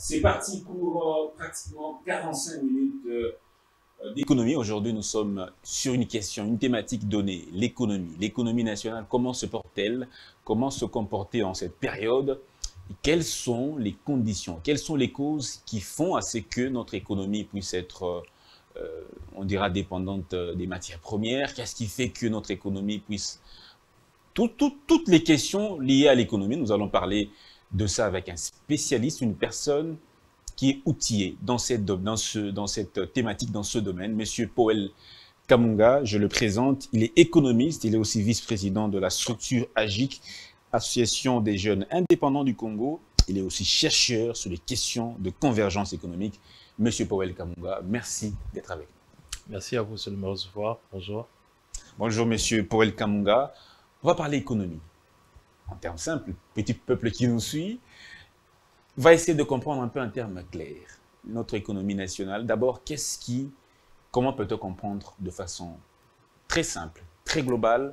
C'est parti pour pratiquement 45 minutes d'économie. Aujourd'hui, nous sommes sur une question, une thématique donnée, l'économie. L'économie nationale, comment se porte-t-elle? Comment se comporter en cette période? Et quelles sont les conditions? Quelles sont les causes qui font à ce que notre économie puisse être, on dira, dépendante des matières premières? Qu'est-ce qui fait que notre économie puisse... Toutes les questions liées à l'économie, nous allons parler de ça avec un spécialiste, une personne qui est outillée dans cette thématique, dans ce domaine, Monsieur Powell Kamunga. Je le présente, il est économiste, il est aussi vice-président de la structure AGIC, Association des jeunes indépendants du Congo. Il est aussi chercheur sur les questions de convergence économique. Monsieur Powell Kamunga, merci d'être avec nous. Merci à vous de me recevoir. Bonjour. Bonjour Monsieur Powell Kamunga. On va parler économie. En termes simples, petit peuple qui nous suit va essayer de comprendre un peu en termes clairs notre économie nationale. D'abord, comment peut-on comprendre de façon très simple, très globale,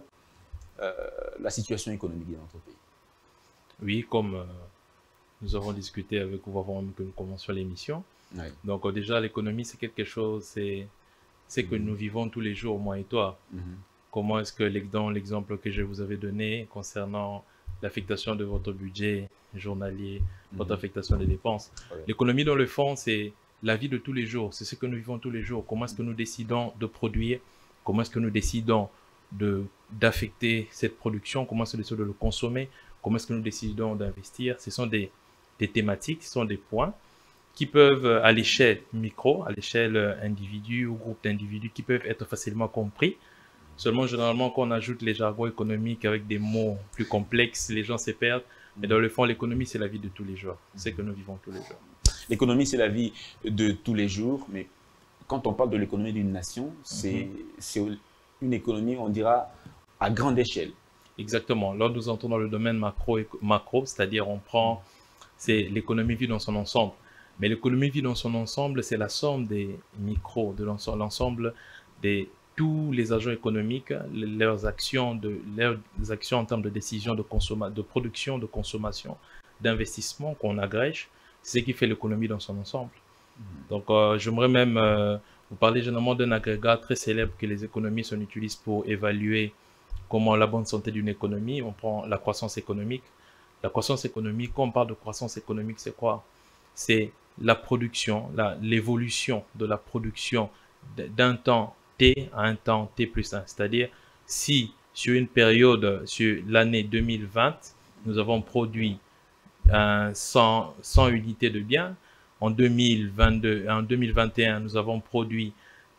la situation économique de notre pays? Oui, comme nous avons discuté avec vous avant que nous commencions l'émission. Oui. Donc déjà, l'économie, c'est quelque chose, c'est que nous vivons tous les jours, moi et toi. Comment est-ce que, dans l'exemple que je vous avais donné concernant l'affectation de votre budget journalier, votre affectation des dépenses, l'économie dans le fond, c'est la vie de tous les jours, c'est ce que nous vivons tous les jours. Comment est-ce que nous décidons de produire? Comment est-ce que nous décidons d'affecter cette production? Comment est-ce que nous décidons de le consommer? Comment est-ce que nous décidons d'investir? Ce sont des thématiques, ce sont des points qui peuvent, à l'échelle micro, à l'échelle individu ou groupe d'individus, qui peuvent être facilement compris. Seulement, généralement, quand on ajoute les jargons économiques avec des mots plus complexes, les gens se perdent. Mais dans le fond, l'économie, c'est la vie de tous les jours. C'est ce que nous vivons tous les jours. L'économie, c'est la vie de tous les jours. Mais quand on parle de l'économie d'une nation, c'est une économie, on dira, à grande échelle. Exactement. Là, nous entrons dans le domaine macro, c'est-à-dire c'est l'économie vit dans son ensemble. Mais l'économie vit dans son ensemble, c'est la somme des micros, de l'ensemble des tous les agents économiques, leurs actions en termes de décision de production, de consommation, d'investissement qu'on agrège, c'est ce qui fait l'économie dans son ensemble. Donc, j'aimerais même vous parler généralement d'un agrégat très célèbre que les économistes utilisent pour évaluer comment la bonne santé d'une économie. On prend la croissance économique. La croissance économique, quand on parle de croissance économique, c'est quoi? C'est la production, l'évolution de la production d'un temps T à un temps T plus 1. C'est-à-dire, si sur une période, sur l'année 2020, nous avons produit 100 unités de biens, en 2021, nous avons produit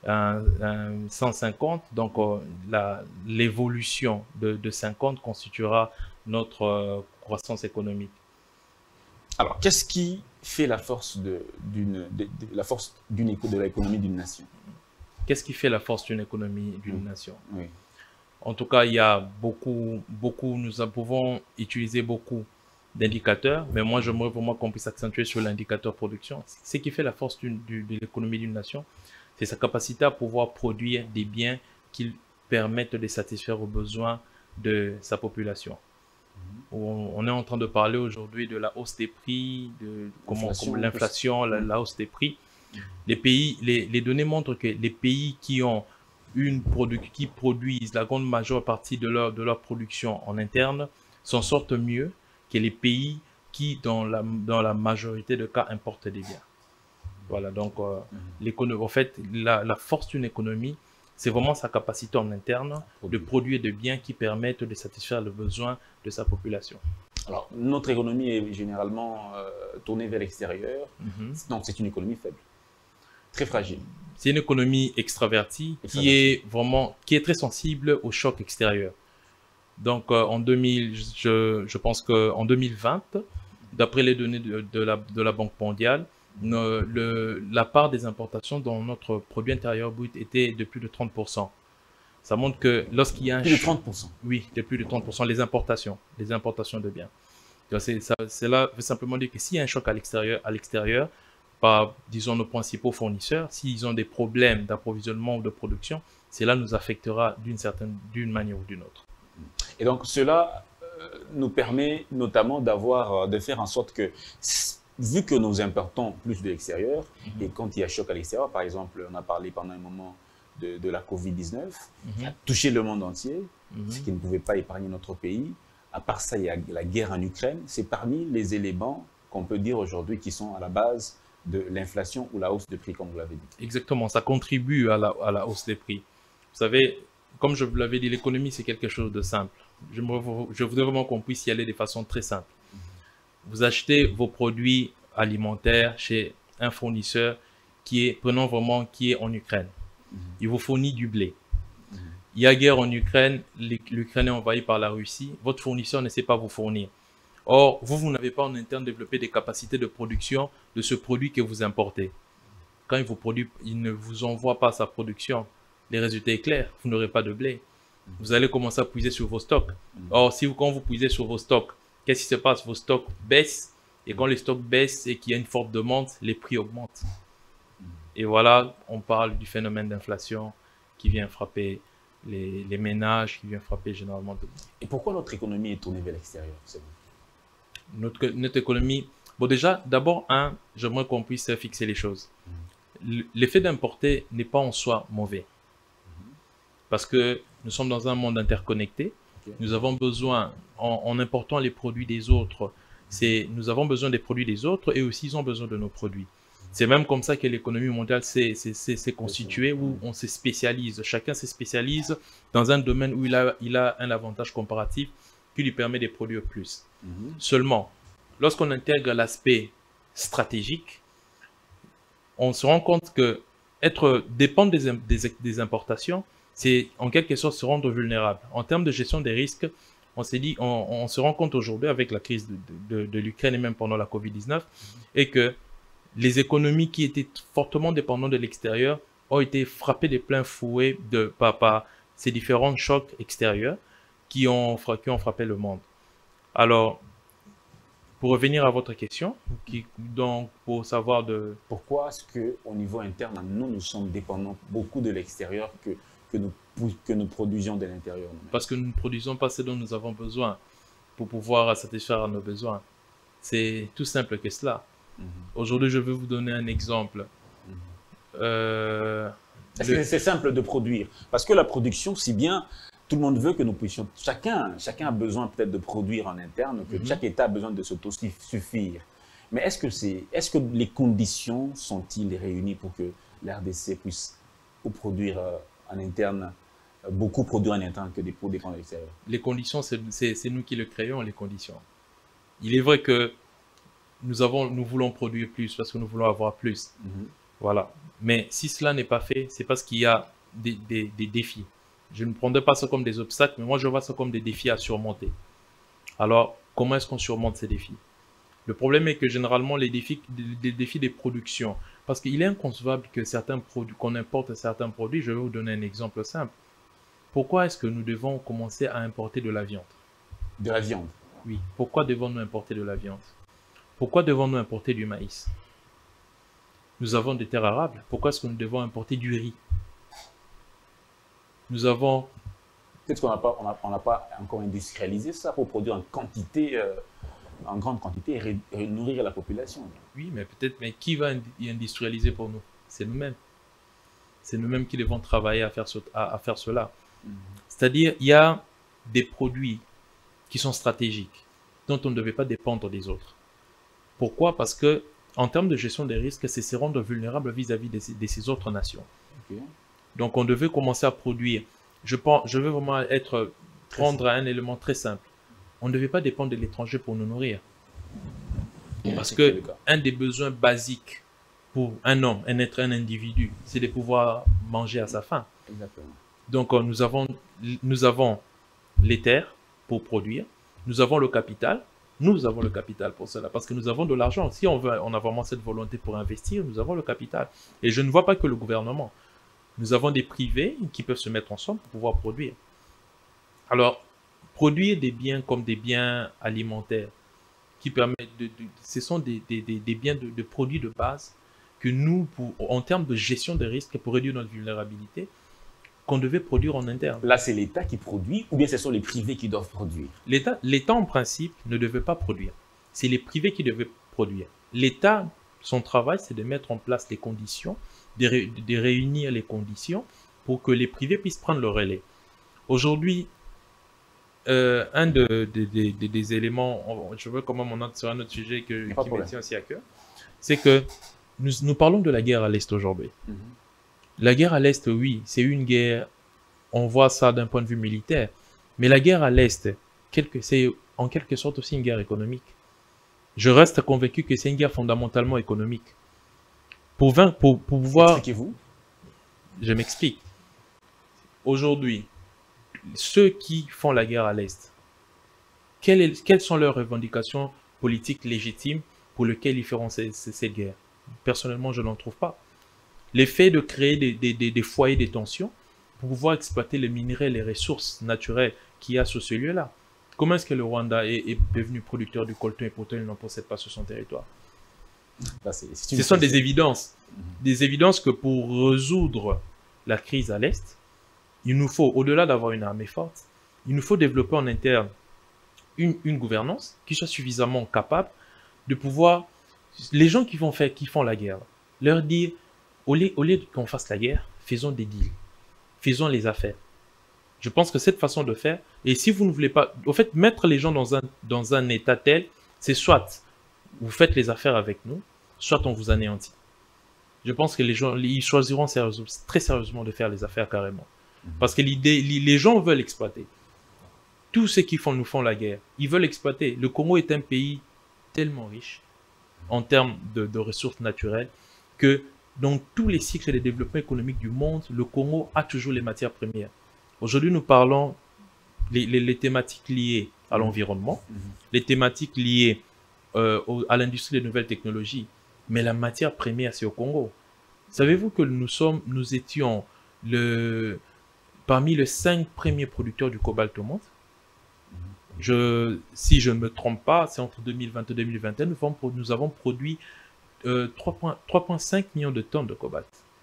150, donc l'évolution de 50 constituera notre croissance économique. Alors, qu'est-ce qui fait la force de l'économie d'une nation? Qu'est-ce qui fait la force d'une économie d'une nation? Oui. En tout cas, il y a nous pouvons utiliser beaucoup d'indicateurs, mais moi, j'aimerais vraiment qu'on puisse accentuer sur l'indicateur production. Ce qui fait la force de l'économie d'une nation, c'est sa capacité à pouvoir produire des biens qui permettent de satisfaire aux besoins de sa population. On est en train de parler aujourd'hui de la hausse des prix, de l'inflation, la hausse des prix. Les données montrent que les pays qui produisent la grande majeure partie de leur production en interne s'en sortent mieux que les pays qui, dans la majorité de cas, importent des biens. Voilà, donc en fait, la force d'une économie, c'est vraiment sa capacité en interne de produire des biens qui permettent de satisfaire le besoin de sa population. Alors, notre économie est généralement tournée vers l'extérieur, donc c'est une économie faible. Très fragile. C'est une économie extravertie qui est très sensible au choc extérieur. Donc, je pense qu'en 2020, d'après les données de la Banque mondiale, la part des importations dans notre produit intérieur brut était de plus de 30%. Ça montre que lorsqu'il y a plus de 30%. Oui, de plus de 30%, les importations de biens. Cela veut simplement dire que s'il y a un choc à l'extérieur, par, disons, nos principaux fournisseurs, s'ils ont des problèmes d'approvisionnement ou de production, cela nous affectera d'une manière ou d'une autre. Et donc, cela nous permet notamment de faire en sorte que vu que nous importons plus de l'extérieur, et quand il y a choc à l'extérieur, par exemple, on a parlé pendant un moment de la Covid-19, qui a touché le monde entier, ce qui ne pouvait pas épargner notre pays. À part ça, il y a la guerre en Ukraine. C'est parmi les éléments qu'on peut dire aujourd'hui qui sont à la base de l'inflation ou la hausse de prix, comme vous l'avez dit. Exactement, ça contribue à la hausse des prix. Vous savez, comme je vous l'avais dit, l'économie, c'est quelque chose de simple. Je voudrais vraiment qu'on puisse y aller de façon très simple. Vous achetez vos produits alimentaires chez un fournisseur qui est en Ukraine. Il vous fournit du blé. Il y a guerre en Ukraine, l'Ukraine est envahie par la Russie. Votre fournisseur ne sait pas vous fournir. Or, vous n'avez pas en interne développé des capacités de production de ce produit que vous importez. Quand il ne vous envoie pas sa production, les résultats est clair, vous n'aurez pas de blé. Vous allez commencer à puiser sur vos stocks. Or, quand vous puisez sur vos stocks, qu'est-ce qui se passe? Vos stocks baissent. Et quand les stocks baissent et qu'il y a une forte demande, les prix augmentent. Et voilà, on parle du phénomène d'inflation qui vient frapper les ménages, qui vient frapper généralement tout le monde. Et pourquoi notre économie est tournée vers l'extérieur? Notre économie... Bon, déjà, d'abord, j'aimerais qu'on puisse fixer les choses. L'effet d'importer n'est pas en soi mauvais. Parce que nous sommes dans un monde interconnecté. Nous avons besoin, en important les produits des autres, nous avons besoin des produits des autres et aussi ils ont besoin de nos produits. C'est même comme ça que l'économie mondiale s'est constituée, où on se spécialise. Chacun se spécialise dans un domaine où il a un avantage comparatif qui lui permet de produire plus. Seulement, lorsqu'on intègre l'aspect stratégique, on se rend compte que dépendre des importations, c'est en quelque sorte se rendre vulnérable. En termes de gestion des risques, on s'est dit, on se rend compte aujourd'hui avec la crise de l'Ukraine et même pendant la Covid-19, et que les économies qui étaient fortement dépendantes de l'extérieur ont été frappées de plein fouet par ces différents chocs extérieurs qui ont frappé le monde. Alors, pour revenir à votre question, donc pour savoir pourquoi est-ce qu'au niveau interne, nous sommes dépendants beaucoup de l'extérieur que nous produisions de l'intérieur? Parce que nous ne produisons pas ce dont nous avons besoin pour pouvoir satisfaire nos besoins. C'est tout simple que cela. Aujourd'hui, je vais vous donner un exemple. C'est simple de produire. Parce que la production, si bien tout le monde veut que nous puissions... Chacun a besoin peut-être de produire en interne, que chaque État a besoin de s'autosuffire. Mais est-ce que les conditions sont-ils réunies pour que l'RDC puisse produire en interne, beaucoup produire en interne que des produits à l'extérieur? Les conditions, c'est nous qui le créons, les conditions. Il est vrai que nous voulons produire plus parce que nous voulons avoir plus. Voilà. Mais si cela n'est pas fait, c'est parce qu'il y a des défis. Je ne prendrais pas ça comme des obstacles, mais moi je vois ça comme des défis à surmonter. Alors, comment est-ce qu'on surmonte ces défis? Le problème est que généralement, les défis des productions, parce qu'il est inconcevable que qu'on importe certains produits. Je vais vous donner un exemple simple. Pourquoi est-ce que nous devons commencer à importer de la viande? De la viande? Oui. Pourquoi devons-nous importer de la viande? Pourquoi devons-nous importer du maïs? Nous avons des terres arables. Pourquoi est-ce que nous devons importer du riz? Nous avons... Peut-être qu'on n'a pas encore industrialisé ça pour produire en quantité, en grande quantité et nourrir la population. Oui, mais peut-être, mais qui va y industrialiser pour nous? C'est nous-mêmes. C'est nous-mêmes qui devons travailler à faire cela. C'est-à-dire, il y a des produits qui sont stratégiques, dont on ne devait pas dépendre des autres. Pourquoi? Parce que, en termes de gestion des risques, c'est se rendre vulnérable vis-à-vis de ces autres nations. Donc, on devait commencer à produire. Je veux vraiment prendre un élément très simple. On ne devait pas dépendre de l'étranger pour nous nourrir. Parce que un des besoins basiques pour un homme, un individu, c'est de pouvoir manger à sa faim. Exactement. Donc, nous avons les terres pour produire. Nous avons le capital. Nous avons le capital pour cela, parce que nous avons de l'argent. Si on a vraiment cette volonté pour investir, nous avons le capital. Et je ne vois pas que le gouvernement. Nous avons des privés qui peuvent se mettre ensemble pour pouvoir produire. Alors, produire des biens comme des biens alimentaires, qui permettent ce sont des biens de produits de base que nous, en termes de gestion des risques, pour réduire notre vulnérabilité, qu'on devait produire en interne. Là, c'est l'État qui produit ou bien ce sont les privés qui doivent produire? L'État, en principe, ne devait pas produire. C'est les privés qui devaient produire. L'État, son travail, c'est de mettre en place les conditions, de réunir les conditions pour que les privés puissent prendre le relais. Aujourd'hui, un des éléments, je veux quand même on entre sur un autre sujet qui me tient aussi à cœur, c'est que nous parlons de la guerre à l'Est aujourd'hui. La guerre à l'Est, oui, c'est une guerre, on voit ça d'un point de vue militaire, mais la guerre à l'Est, c'est en quelque sorte aussi une guerre économique. Je reste convaincu que c'est une guerre fondamentalement économique. Pour pouvoir... Expliquez-vous. Je m'explique. Aujourd'hui, ceux qui font la guerre à l'Est, quelles sont leurs revendications politiques légitimes pour lesquelles ils feront cette guerre? Personnellement, je n'en trouve pas. L'effet de créer des foyers de tension pour pouvoir exploiter les minerais, les ressources naturelles qu'il y a sur ce lieu-là. Comment est-ce que le Rwanda est devenu producteur du coltan et pourtant il n'en possède pas sur son territoire? Ce sont des évidences. Des évidences que pour résoudre la crise à l'Est, il nous faut, au-delà d'avoir une armée forte, il nous faut développer en interne une gouvernance qui soit suffisamment capable de pouvoir... Les gens qui font la guerre, leur dire, au lieu qu'on fasse la guerre, faisons des deals, faisons les affaires. Je pense que cette façon de faire, et si vous ne voulez pas, au fait, mettre les gens dans un état tel, c'est soit vous faites les affaires avec nous, soit on vous anéantit. Je pense que les gens, ils choisiront très sérieusement de faire les affaires carrément. Parce que les gens veulent exploiter. Tous ceux qui nous font la guerre, ils veulent exploiter. Le Congo est un pays tellement riche en termes de ressources naturelles que dans tous les cycles de développement économique du monde, le Congo a toujours les matières premières. Aujourd'hui, nous parlons les thématiques liées à l'environnement, les thématiques liées à l'industrie des nouvelles technologies, mais la matière première, c'est au Congo. Savez-vous que nous étions parmi les 5 premiers producteurs du cobalt au monde? Si je ne me trompe pas, c'est entre 2020 et 2021, nous avons produit 3,5 millions de tonnes de cobalt.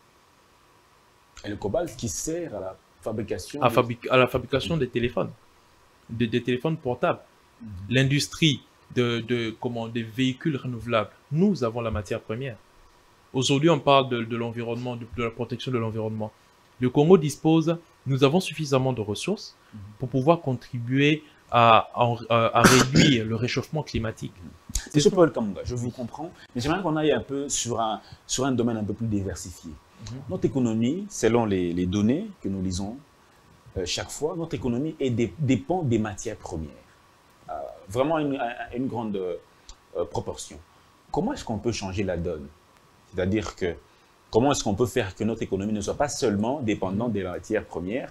Et le cobalt qui sert à la fabrication... À la fabrication des téléphones, des téléphones portables. L'industrie des véhicules renouvelables, nous avons la matière première. Aujourd'hui, on parle de l'environnement, de la protection de l'environnement. Le Congo dispose, nous avons suffisamment de ressources pour pouvoir contribuer à réduire le réchauffement climatique. Monsieur Paul Kamanga, je vous comprends, mais j'aimerais qu'on aille un peu sur un domaine un peu plus diversifié. Notre économie, selon les données que nous lisons chaque fois, notre économie dépend des matières premières. Vraiment une grande proportion. Comment est-ce qu'on peut changer la donne? C'est-à-dire que comment est-ce qu'on peut faire que notre économie ne soit pas seulement dépendante des matières premières,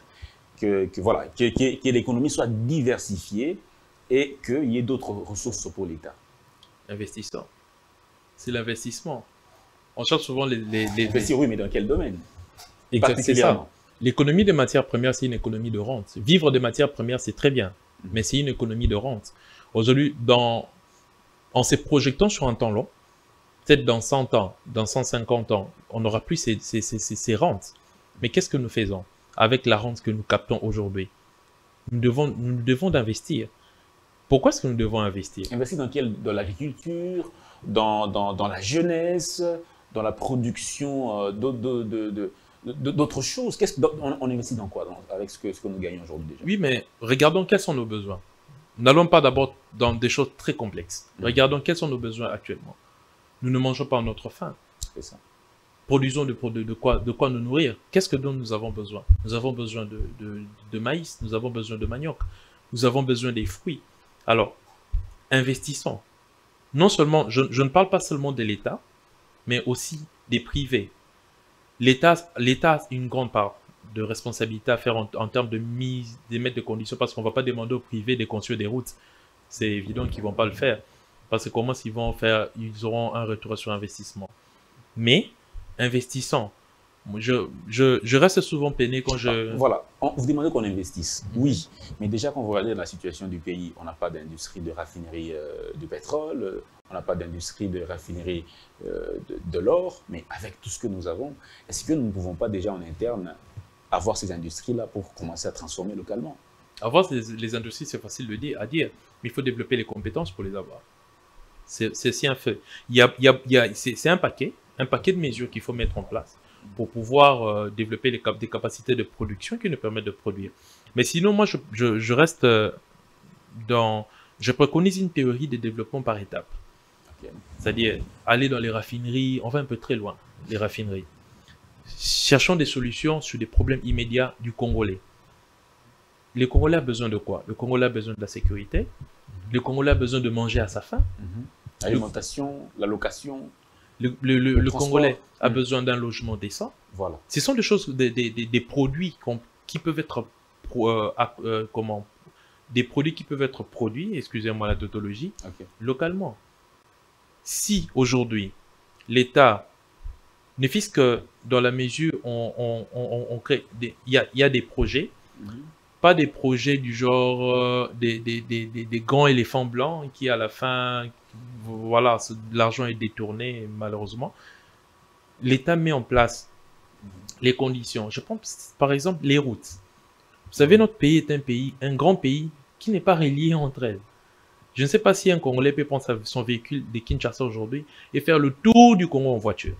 que l'économie soit diversifiée et qu'il y ait d'autres ressources pour l'État? Investissant. C'est l'investissement. On cherche souvent Investir, oui, mais dans quel domaine? Particulièrement. L'économie des matières premières, c'est une économie de rente. Vivre des matières premières, c'est très bien, mais c'est une économie de rente. Aujourd'hui, en se projetant sur un temps long, peut-être dans 100 ans, dans 150 ans, on n'aura plus ces rentes. Mais qu'est-ce que nous faisons avec la rente que nous captons aujourd'hui? Nous devons d'investir. Pourquoi est-ce que nous devons investir? Investir dans l'agriculture, dans la jeunesse, dans la production d'autres choses. On investit dans quoi avec ce que nous gagnons aujourd'hui déjà? Oui, mais regardons quels sont nos besoins. N'allons pas d'abord dans des choses très complexes. Regardons quels sont nos besoins actuellement. Nous ne mangeons pas notre faim. C'est ça. Produisons de quoi nous nourrir. Qu'est-ce dont nous avons besoin? Nous avons besoin de maïs, nous avons besoin de manioc, nous avons besoin des fruits. Alors, investissons. Non seulement, je ne parle pas seulement de l'État, mais aussi des privés. L'État a une grande part de responsabilité à faire en termes d'émettre des conditions, parce qu'on ne va pas demander aux privés de construire des routes. C'est évident qu'ils ne vont pas le faire. Parce que comment ils vont faire? Ils auront un retour sur investissement. Mais, investissons. Je reste souvent peiné quand Voilà, vous demandez qu'on investisse. Oui, mais déjà quand vous regardez la situation du pays, on n'a pas d'industrie de raffinerie du pétrole, on n'a pas d'industrie de raffinerie de l'or, mais avec tout ce que nous avons, est-ce que nous ne pouvons pas déjà en interne avoir ces industries-là pour commencer à transformer localement? Avoir les industries, c'est facile à dire, mais il faut développer les compétences pour les avoir. C'est un fait. C'est un paquet de mesures qu'il faut mettre en place pour pouvoir développer des capacités de production qui nous permettent de produire. Mais sinon, moi, je reste dans... Je préconise une théorie de développement par étapes. Ok. C'est-à-dire, aller dans les raffineries, on va un peu très loin, les raffineries. Cherchons des solutions sur des problèmes immédiats du Congolais. Le Congolais a besoin de quoi? Le Congolais a besoin de la sécurité. Le Congolais a besoin de manger à sa faim. L'alimentation, la location. Le Congolais a besoin d'un logement décent. Voilà. Ce sont des choses, des produits qui peuvent être des produits qui peuvent être produits, excusez-moi la tautologie, localement. Si aujourd'hui l'État, ne fût-ce que dans la mesure où on crée, il y a des projets, pas des projets du genre des grands éléphants blancs qui à la fin, voilà, l'argent est détourné malheureusement. L'État met en place les conditions. Je pense par exemple les routes. Vous savez, notre pays est un grand pays qui n'est pas relié entre elles. Je ne sais pas si un Congolais peut prendre son véhicule de Kinshasa aujourd'hui et faire le tour du Congo en voiture.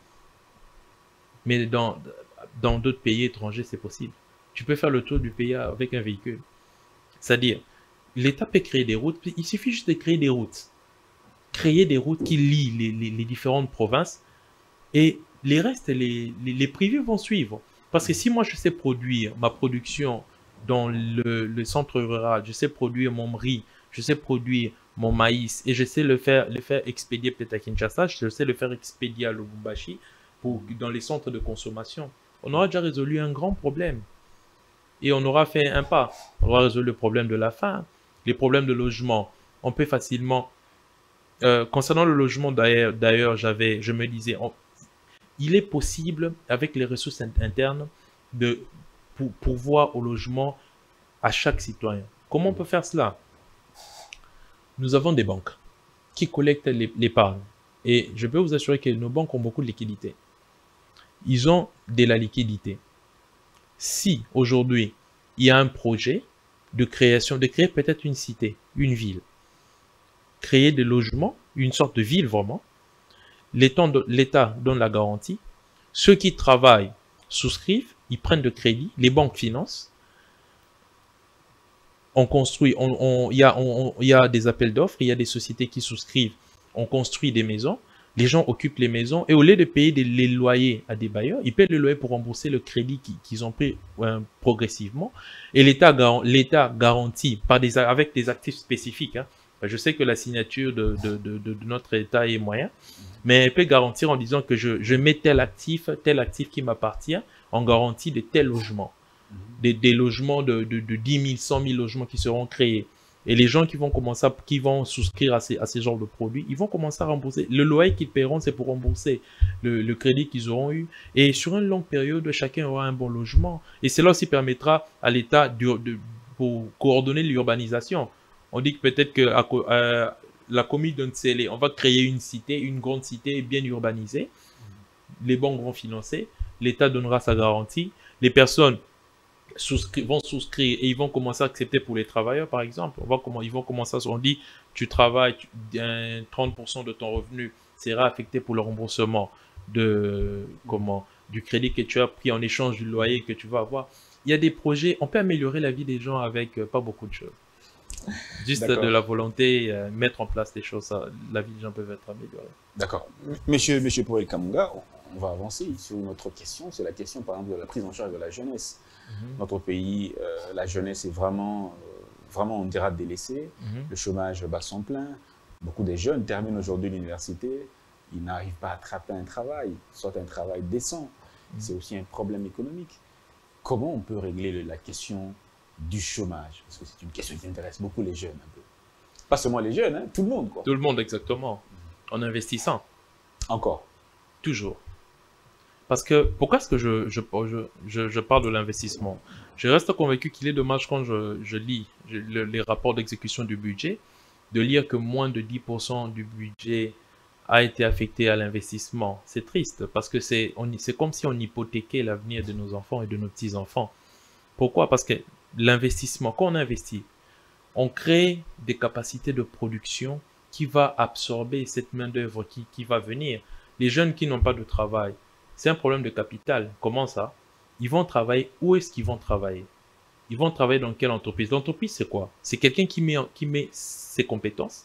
Mais dans d'autres pays étrangers, c'est possible. Tu peux faire le tour du pays avec un véhicule. C'est-à-dire, l'État peut créer des routes, il suffit juste de créer des routes. Créer des routes qui lient les différentes provinces et les restes, les privés vont suivre. Parce que si moi je sais produire ma production dans le centre rural, je sais produire mon riz, je sais produire mon maïs et je sais le faire expédier peut-être à Kinshasa, je sais le faire expédier à Lubumbashi dans les centres de consommation. On aura déjà résolu un grand problème. Et on aura fait un pas. On aura résolu le problème de la faim, les problèmes de logement. On peut facilement... concernant le logement, d'ailleurs, je me disais, il est possible, avec les ressources internes, de pourvoir au logement à chaque citoyen. Comment on peut faire cela? Nous avons des banques qui collectent l'épargne. Et je peux vous assurer que nos banques ont beaucoup de liquidités. Ils ont de la liquidité. Si aujourd'hui, il y a un projet de créer peut-être une cité, une ville, créer des logements, une sorte de ville vraiment, l'État donne la garantie, ceux qui travaillent souscrivent, ils prennent de crédit, les banques financent, on construit, il y a des appels d'offres, il y a des sociétés qui souscrivent, on construit des maisons, les gens occupent les maisons et au lieu de payer les loyers à des bailleurs, ils paient le loyer pour rembourser le crédit qu'ils ont pris progressivement. Et l'État garantit avec des actifs spécifiques. Hein. Je sais que la signature de notre État est moyen, mais elle peut garantir en disant que je mets tel actif qui m'appartient en garantie de tel logement. Des logements de 10 000, 100 000 logements qui seront créés. Et les gens qui vont souscrire à ces genres de produits, ils vont commencer à rembourser. Le loyer qu'ils paieront, c'est pour rembourser le crédit qu'ils auront eu. Et sur une longue période, chacun aura un bon logement. Et cela aussi permettra à l'État pour coordonner l'urbanisation. On dit que peut-être que la commune de Ntsélé, on va créer une cité, une grande cité bien urbanisée. Les banques vont financer, l'État donnera sa garantie. Les personnes vont souscrire et ils vont commencer à accepter pour les travailleurs, par exemple. Ils vont commencer on dit, tu travailles, 30% de ton revenu sera affecté pour le remboursement du crédit que tu as pris en échange du loyer que tu vas avoir. Il y a des projets, on peut améliorer la vie des gens avec pas beaucoup de choses. Juste de la volonté, mettre en place des choses, la vie des gens peut être améliorée. D'accord. Monsieur Powell Kamunga, on va avancer sur notre question. C'est la question, par exemple, de la prise en charge de la jeunesse. Notre pays, la jeunesse est vraiment, on dira, délaissée. Le chômage bat son plein. Beaucoup de jeunes terminent aujourd'hui l'université. Ils n'arrivent pas à attraper un travail, soit un travail décent. C'est aussi un problème économique. Comment on peut régler la question du chômage? Parce que c'est une question qui intéresse beaucoup les jeunes. Un peu. Pas seulement les jeunes, hein, tout le monde. Quoi. Tout le monde, exactement. En investissant. Encore. Toujours. Parce que, pourquoi est-ce que je parle de l'investissement? Je reste convaincu qu'il est dommage quand je lis les rapports d'exécution du budget, de lire que moins de 10% du budget a été affecté à l'investissement. C'est triste, parce que c'est comme si on hypothéquait l'avenir de nos enfants et de nos petits-enfants. Pourquoi? Parce que l'investissement, quand on investit, on crée des capacités de production qui va absorber cette main-d'œuvre qui va venir? Les jeunes qui n'ont pas de travail, c'est un problème de capital. Comment ça? Ils vont travailler. Où est-ce qu'ils vont travailler? Ils vont travailler dans quelle entreprise? L'entreprise, c'est quoi? C'est quelqu'un qui met ses compétences,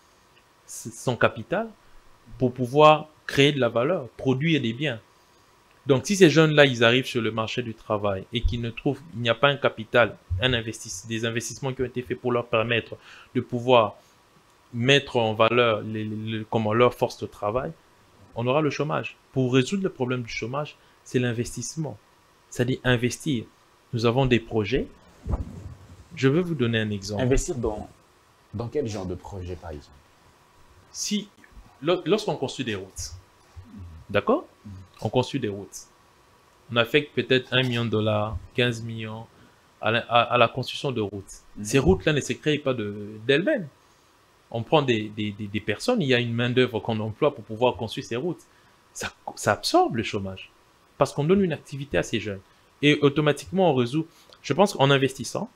son capital, pour pouvoir créer de la valeur, produire des biens. Donc, si ces jeunes-là, ils arrivent sur le marché du travail et qu'ils ne trouvent, il n'y a pas un capital, des investissements qui ont été faits pour leur permettre de pouvoir mettre en valeur comment, leur force de travail, on aura le chômage. Pour résoudre le problème du chômage, c'est l'investissement. C'est-à-dire investir. Nous avons des projets. Je vais vous donner un exemple. Investir dans quel genre de projet, par exemple? Si, lorsqu'on construit des routes, d'accord? On construit des routes. On affecte peut-être $1 million, 15 millions à la construction de routes. Ces routes-là ne se créent pas d'elles-mêmes. On prend des personnes, il y a une main-d'œuvre qu'on emploie pour pouvoir construire ces routes. Ça absorbe le chômage. Parce qu'on donne une activité à ces jeunes. Et automatiquement, on résout. Je pense qu'en investissant,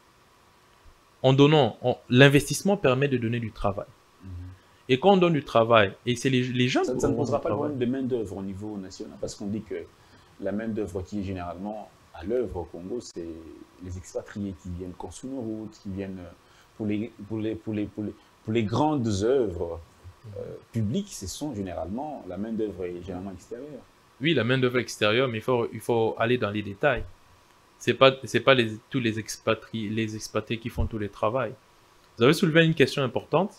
l'investissement permet de donner du travail. Et quand on donne du travail, et c'est les jeunes... Ça ne posera pas le problème de main-d'œuvre au niveau national, parce qu'on dit que la main-d'œuvre qui est généralement à l'œuvre au Congo, c'est les expatriés qui viennent construire nos routes, qui viennent pour les grandes œuvres publiques, ce sont généralement, la main-d'œuvre est généralement extérieure. Oui, la main-d'œuvre extérieure, mais il faut aller dans les détails. C'est pas tous les expatriés qui font tous les travaux. Vous avez soulevé une question importante.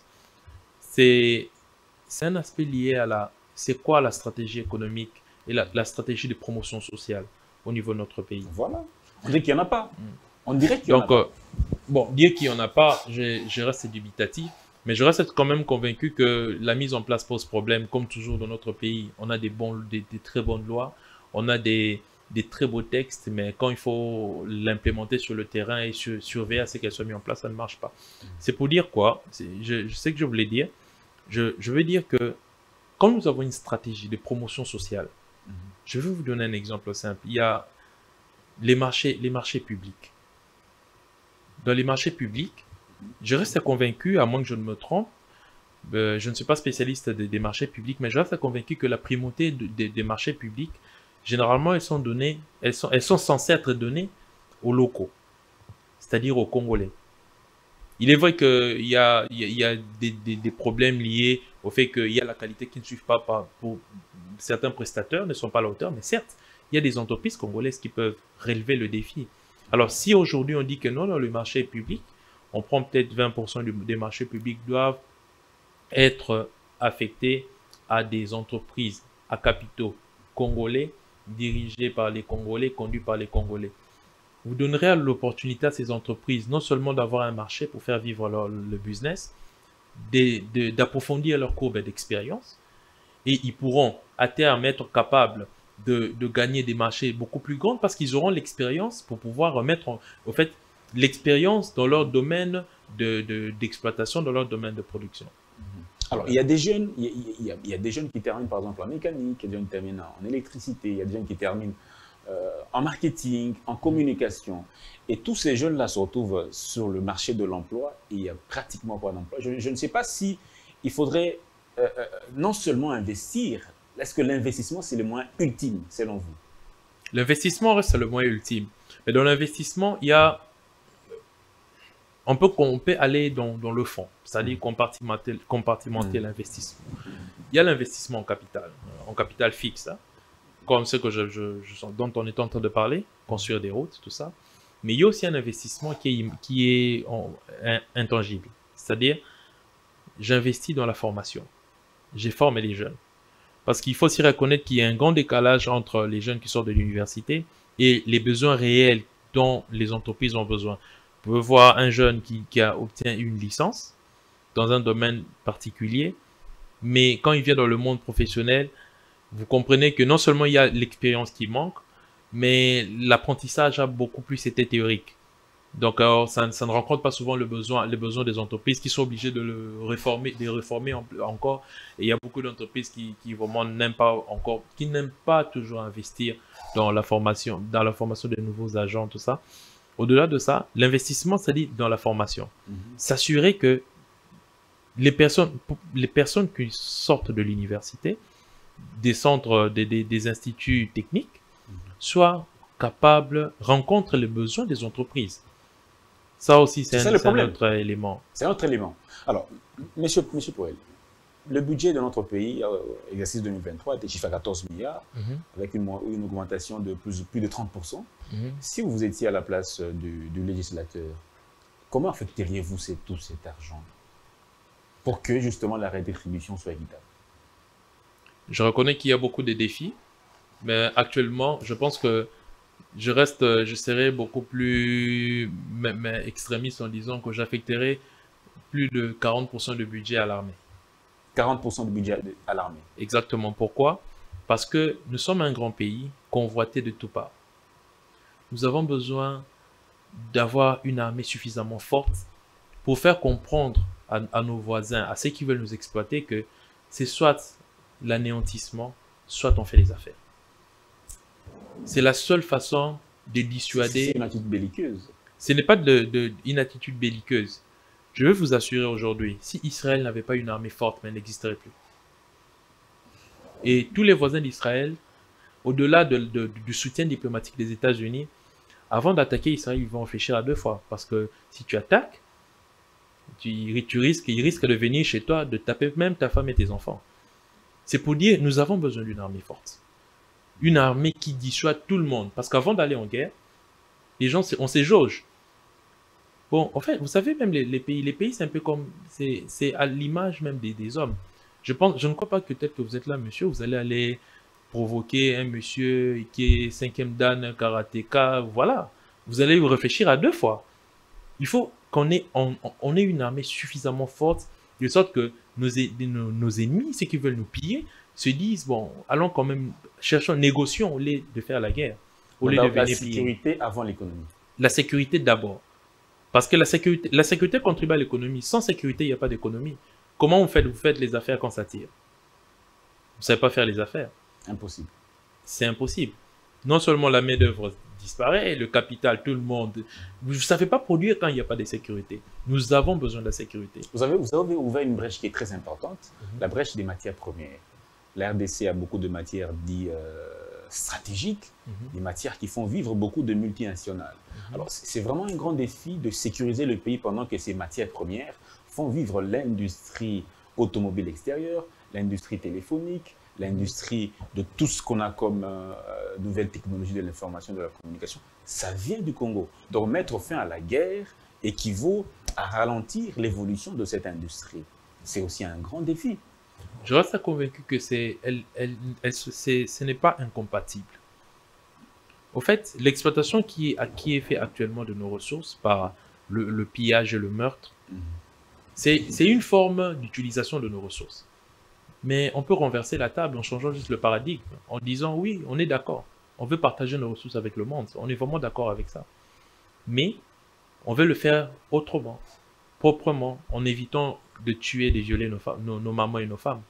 C'est un aspect lié à c'est quoi la stratégie économique et la stratégie de promotion sociale au niveau de notre pays. Voilà. On dirait qu'il n'y en a pas. On dirait qu'il n'y en a pas. Bon, dire qu'il n'y en a pas, je reste dubitatif, mais je reste quand même convaincu que la mise en place pose problème, comme toujours dans notre pays. On a des très bonnes lois, on a des très beaux textes, mais quand il faut l'implémenter sur le terrain et surveiller à ce qu'elle soit mise en place, ça ne marche pas. C'est pour dire quoi? Je sais que je voulais dire. Je veux dire que quand nous avons une stratégie de promotion sociale, je vais vous donner un exemple simple. Il y a les marchés publics. Dans les marchés publics, je reste convaincu, à moins que je ne me trompe, je ne suis pas spécialiste des marchés publics, mais je reste convaincu que la primauté des marchés publics, généralement, elles sont censées être données aux locaux, c'est-à-dire aux Congolais. Il est vrai qu'il y a des problèmes liés au fait qu'il y a la qualité qui ne suit pas pour certains prestataires, ne sont pas à la hauteur, mais certes, il y a des entreprises congolaises qui peuvent relever le défi. Alors, si aujourd'hui on dit que non, le marché public, on prend peut-être 20% des marchés publics doivent être affectés à des entreprises à capitaux congolais, dirigées par les Congolais, conduits par les Congolais. Vous donnerez l'opportunité à ces entreprises non seulement d'avoir un marché pour faire vivre le business, d'approfondir leur courbe d'expérience, et ils pourront à terme être capables de gagner des marchés beaucoup plus grands parce qu'ils auront l'expérience pour pouvoir remettre au fait l'expérience dans leur domaine d'exploitation, dans leur domaine de production. Alors, il y a des jeunes, il y a des jeunes qui terminent par exemple en mécanique, il y a des jeunes qui terminent en électricité, il y a des jeunes qui terminent en marketing, en communication. Et tous ces jeunes-là se retrouvent sur le marché de l'emploi et il n'y a pratiquement pas d'emploi. Je ne sais pas si il faudrait non seulement investir, est-ce que l'investissement c'est le moyen ultime selon vous? L'investissement reste le moyen ultime. Mais dans l'investissement, on peut aller dans le fond, c'est-à-dire compartimenter l'investissement. Il y a l'investissement en capital fixe, hein, comme ce dont on est en train de parler, construire des routes, tout ça. Mais il y a aussi un investissement qui est intangible, c'est-à-dire j'investis dans la formation. J'ai formé les jeunes. Parce qu'il faut aussi reconnaître qu'il y a un grand décalage entre les jeunes qui sortent de l'université et les besoins réels dont les entreprises ont besoin. Vous pouvez voir un jeune qui a obtenu une licence dans un domaine particulier, mais quand il vient dans le monde professionnel, vous comprenez que non seulement il y a l'expérience qui manque, mais l'apprentissage a beaucoup plus été théorique. Donc, ça ne rencontre pas souvent les besoins des entreprises qui sont obligées de les réformer encore. Et il y a beaucoup d'entreprises qui vraiment n'aiment pas toujours investir dans la formation des nouveaux agents, tout ça. Au-delà de ça, l'investissement, c'est-à-dire dans la formation. S'assurer que les personnes qui sortent de l'université, des centres, des instituts techniques, soient capables, rencontrent les besoins des entreprises. Ça aussi, c'est un autre élément. C'est un autre élément. Alors, monsieur Poel, le budget de notre pays, exercice 2023, était chiffré à 14 milliards, avec une augmentation de plus de 30%. Si vous étiez à la place du législateur, comment affecteriez-vous tout cet argent pour que justement la redistribution soit équitable? Je reconnais qu'il y a beaucoup de défis, mais actuellement, je pense que je serais beaucoup plus extrémiste en disant que j'affecterais plus de 40% de budget à l'armée. 40% du budget à l'armée. Exactement. Pourquoi? Parce que nous sommes un grand pays convoité de tous parts. Nous avons besoin d'avoir une armée suffisamment forte pour faire comprendre à nos voisins, à ceux qui veulent nous exploiter, que c'est soit l'anéantissement, soit on fait les affaires. C'est la seule façon de dissuader. C'est une attitude belliqueuse. Ce n'est pas une attitude belliqueuse. Je veux vous assurer aujourd'hui, si Israël n'avait pas une armée forte, mais elle n'existerait plus. Et tous les voisins d'Israël, au-delà du soutien diplomatique des États-Unis, avant d'attaquer Israël, ils vont réfléchir à deux fois. Parce que si tu attaques, il risque de venir chez toi, de taper même ta femme et tes enfants. C'est pour dire, nous avons besoin d'une armée forte. Une armée qui dissuade tout le monde. Parce qu'avant d'aller en guerre, les gens, on se jauge. Bon, en fait, vous savez, même les pays, c'est un peu comme, c'est à l'image même des hommes. Je ne crois pas que peut-être que vous êtes là, monsieur, vous allez aller provoquer un monsieur qui est 5e dan, karatéka, voilà. Vous allez vous réfléchir à deux fois. Il faut qu'on ait une armée suffisamment forte, de sorte que nos ennemis, ceux qui veulent nous piller, se disent, bon, allons quand même, négocions au lieu de faire la guerre. Au lieu de venir la sécurité avant l'économie. La sécurité d'abord. Parce que la sécurité contribue à l'économie. Sans sécurité, il n'y a pas d'économie. Comment vous faites les affaires quand ça tire? Vous ne savez pas faire les affaires. Impossible. C'est impossible. Non seulement la main-d'œuvre disparaît, le capital, tout le monde. Vous ne savez pas produire quand il n'y a pas de sécurité. Nous avons besoin de la sécurité. Vous avez ouvert une brèche qui est très importante, la brèche des matières premières. La RDC a beaucoup de matières dites stratégiques, des matières qui font vivre beaucoup de multinationales. Alors, c'est vraiment un grand défi de sécuriser le pays pendant que ces matières premières font vivre l'industrie automobile extérieure, l'industrie téléphonique, l'industrie de tout ce qu'on a comme nouvelles technologies de l'information et de la communication. Ça vient du Congo. Donc, mettre fin à la guerre équivaut à ralentir l'évolution de cette industrie. C'est aussi un grand défi. Je reste convaincu que ce n'est pas incompatible. Au fait, l'exploitation qui est faite actuellement de nos ressources par le pillage et le meurtre, c'est une forme d'utilisation de nos ressources. Mais on peut renverser la table en changeant juste le paradigme, en disant oui, on est d'accord, on veut partager nos ressources avec le monde, on est vraiment d'accord avec ça. Mais on veut le faire autrement, proprement, en évitant de tuer, de violer nos mamans et nos femmes.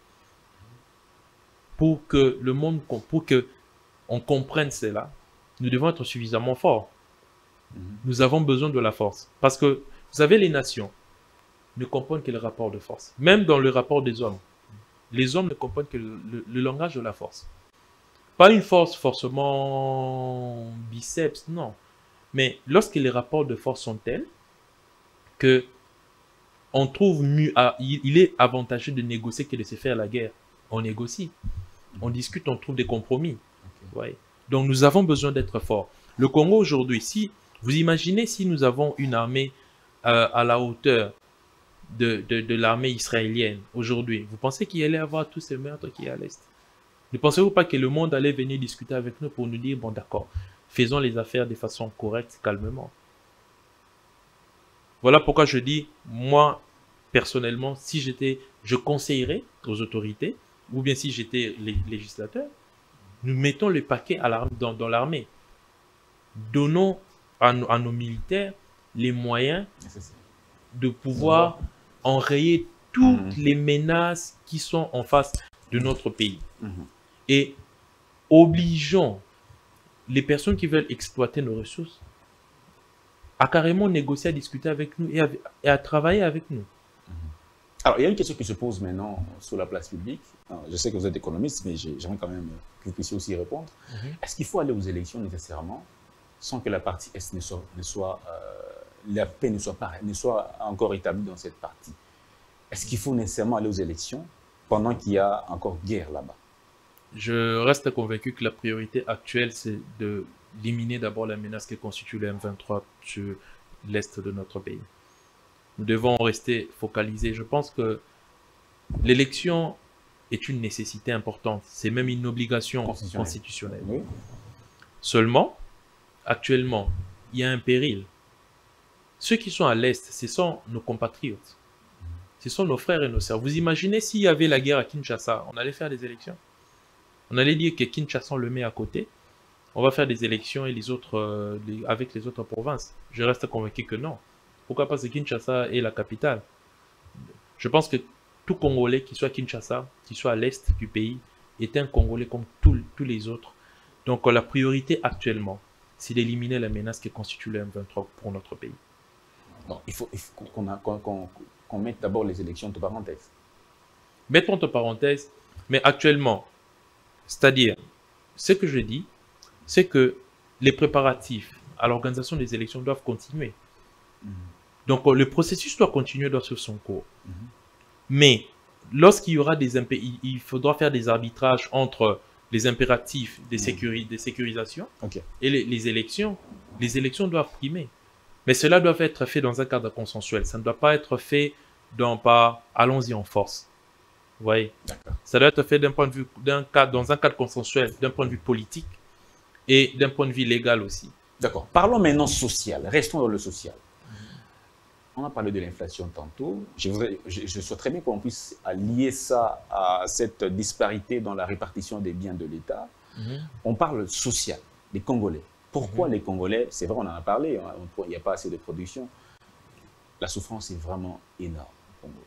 Pour que le monde, pour que on comprenne cela, nous devons être suffisamment forts. Nous avons besoin de la force. Parce que, vous savez, les nations ne comprennent que le rapport de force. Même dans le rapport des hommes, les hommes ne comprennent que le langage de la force. Pas une force forcément biceps, non. Mais lorsque les rapports de force sont tels que on trouve mieux, il est avantageux de négocier que de se faire la guerre. On négocie, on discute, on trouve des compromis. Ouais. Donc nous avons besoin d'être forts. Le Congo aujourd'hui, si vous imaginez si nous avons une armée à la hauteur de l'armée israélienne aujourd'hui, vous pensez qu'il allait avoir tous ces meurtres qui est à l'Est? Ne pensez-vous pas que le monde allait venir discuter avec nous pour nous dire, bon d'accord, faisons les affaires de façon correcte, calmement. Voilà pourquoi je dis, moi, personnellement, si je conseillerais aux autorités, ou bien si j'étais législateur, nous mettons le paquet dans l'armée. Donnons à nos militaires les moyens de pouvoir enrayer toutes les menaces qui sont en face de notre pays. Et obligeons les personnes qui veulent exploiter nos ressources à carrément négocier, à discuter avec nous et à travailler avec nous. Alors, il y a une question qui se pose maintenant sur la place publique. Alors, je sais que vous êtes économiste, mais j'aimerais quand même que vous puissiez aussi y répondre. Est-ce qu'il faut aller aux élections nécessairement sans que la partie Est la paix ne soit encore établie dans cette partie? Est-ce qu'il faut nécessairement aller aux élections pendant qu'il y a encore guerre là-bas? Je reste convaincu que la priorité actuelle, c'est d'éliminer d'abord la menace que constitue le M23 sur l'Est de notre pays. Nous devons rester focalisés. Je pense que l'élection est une nécessité importante. C'est même une obligation constitutionnelle. Oui. Seulement, actuellement, il y a un péril. Ceux qui sont à l'Est, ce sont nos compatriotes. Ce sont nos frères et nos sœurs. Vous imaginez s'il y avait la guerre à Kinshasa, on allait faire des élections? On allait dire que Kinshasa, on le met à côté. On va faire des élections et avec les autres provinces. Je reste convaincu que non. Pourquoi? Parce que Kinshasa est la capitale. Je pense que tout Congolais, qui soit à Kinshasa, qui soit à l'est du pays, est un Congolais comme tous les autres. Donc la priorité actuellement, c'est d'éliminer la menace que constitue le M23 pour notre pays. Non, il faut qu'on mette d'abord les élections entre parenthèses. Mettons entre parenthèses, mais actuellement, c'est-à-dire, ce que je dis, c'est que les préparatifs à l'organisation des élections doivent continuer. Donc le processus doit continuer, doit suivre son cours. Mais lorsqu'il y aura il faudra faire des arbitrages entre les impératifs des sécurisations et les élections doivent primer. Mais cela doit être fait dans un cadre consensuel. Ça ne doit pas être fait par allons-y en force. Vous voyez? Ça doit être fait dans un cadre consensuel, d'un point de vue politique et d'un point de vue légal aussi. D'accord. Parlons maintenant social. Restons dans le social. On a parlé de l'inflation tantôt. Je souhaiterais bien qu'on puisse lier ça à cette disparité dans la répartition des biens de l'État. On parle social, des Congolais. Pourquoi les Congolais, c'est vrai, on en a parlé, il n'y a pas assez de production. La souffrance est vraiment énorme au Congo.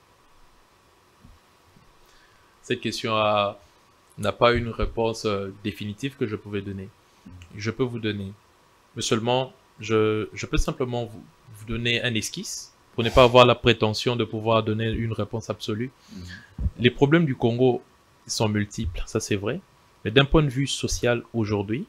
Cette question n'a pas une réponse définitive que je pouvais donner. Je peux vous donner. Mais seulement, je peux simplement vous donner un esquisse pour ne pas avoir la prétention de pouvoir donner une réponse absolue. Les problèmes du Congo sont multiples, ça c'est vrai. Mais d'un point de vue social aujourd'hui,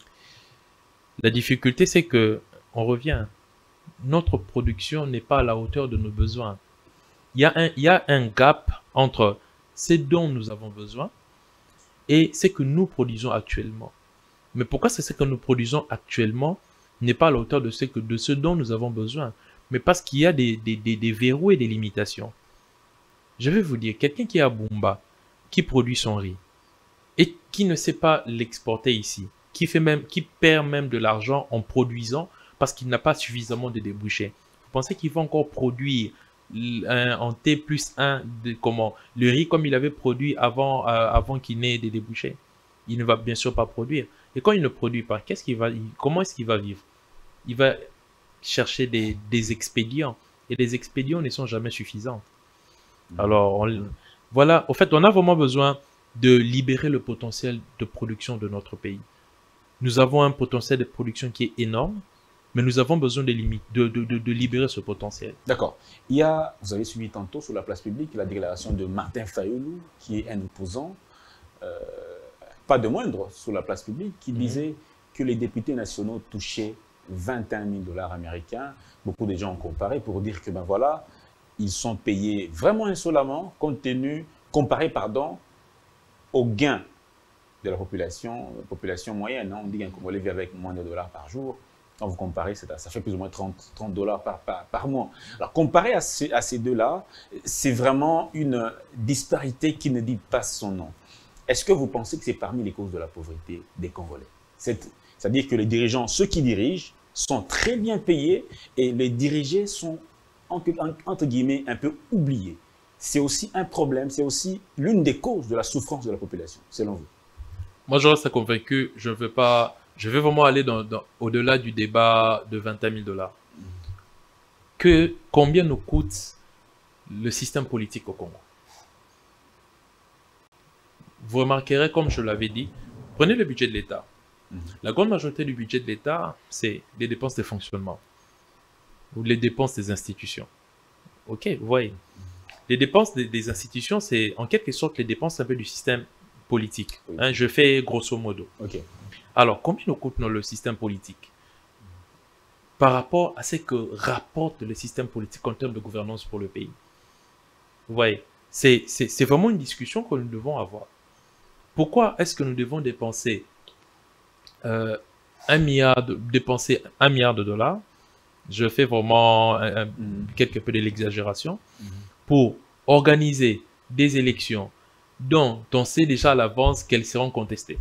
la difficulté c'est que, on revient, notre production n'est pas à la hauteur de nos besoins. Il y a un gap entre ce dont nous avons besoin et ce que nous produisons actuellement. Mais pourquoi c'est ce que nous produisons actuellement n'est pas à la hauteur de ce dont nous avons besoin? Mais parce qu'il y a des verrous et des limitations. Je vais vous dire, quelqu'un qui est à Bumba, qui produit son riz, et qui ne sait pas l'exporter ici, qui perd même de l'argent en produisant parce qu'il n'a pas suffisamment de débouchés. Vous pensez qu'il va encore produire en T+1 le riz comme il avait produit avant qu'il n'ait des débouchés? Il ne va bien sûr pas produire. Et quand il ne produit pas, comment est-ce qu'il va vivre? Il va chercher des expédients. Et les expédients ne sont jamais suffisants. Alors, voilà. En fait, on a vraiment besoin de libérer le potentiel de production de notre pays. Nous avons un potentiel de production qui est énorme, mais nous avons besoin de libérer ce potentiel. D'accord. Vous avez suivi tantôt sur la place publique la déclaration de Martin Fayulu, qui est un opposant, pas de moindre, sur la place publique, qui disait que les députés nationaux touchaient 21 000 $ américains. Beaucoup de gens ont comparé pour dire que, ben voilà, ils sont payés vraiment insolemment, comparé aux gains de la population moyenne. On dit qu'un Congolais vit avec moins de dollars par jour. Quand vous comparez, ça fait plus ou moins 30 $ par mois. Alors, comparé à ces deux-là, c'est vraiment une disparité qui ne dit pas son nom. Est-ce que vous pensez que c'est parmi les causes de la pauvreté des Congolais? C'est-à-dire que les dirigeants, ceux qui dirigent, sont très bien payés et les dirigés sont, entre guillemets, un peu oubliés. C'est aussi un problème, c'est aussi l'une des causes de la souffrance de la population, selon vous. Moi, je reste convaincu, je vais vraiment aller au-delà du débat de 21 000 $. Combien nous coûte le système politique au Congo? Vous remarquerez, comme je l'avais dit, prenez le budget de l'État. La grande majorité du budget de l'État, c'est les dépenses de fonctionnement ou les dépenses des institutions. Ok, vous voyez. les dépenses des institutions, c'est en quelque sorte les dépenses un peu du système politique. Oui. Hein, je fais grosso modo. Ok. Alors, combien nous coûte le système politique par rapport à ce que rapporte le système politique en termes de gouvernance pour le pays? Vous voyez, c'est vraiment une discussion que nous devons avoir. Pourquoi est-ce que nous devons dépenser dépenser 1 milliard de dollars, je fais vraiment quelque peu de l'exagération, pour organiser des élections dont on sait déjà à l'avance qu'elles seront contestées?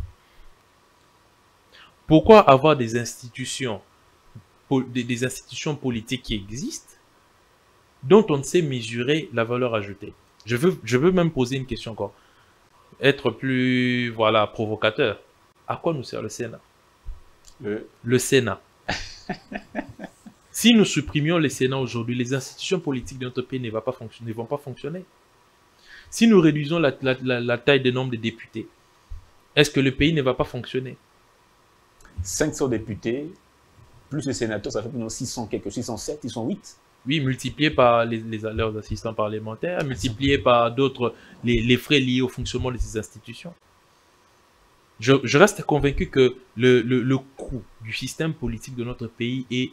Pourquoi avoir des institutions politiques qui existent dont on ne sait mesurer la valeur ajoutée? Je veux même poser une question encore. Être plus, voilà, provocateur. À quoi nous sert le Sénat? Le Sénat. Si nous supprimions le Sénat aujourd'hui, les institutions politiques de notre pays ne vont pas fonctionner. Si nous réduisons la taille du nombre de députés, est-ce que le pays ne va pas fonctionner? 500 députés, plus les sénateurs, ça fait plus de 600 quelques, 607, ils sont 8. Oui, multiplié par leurs assistants parlementaires, multiplié par d'autres, les frais liés au fonctionnement de ces institutions. Je reste convaincu que le coût du système politique de notre pays est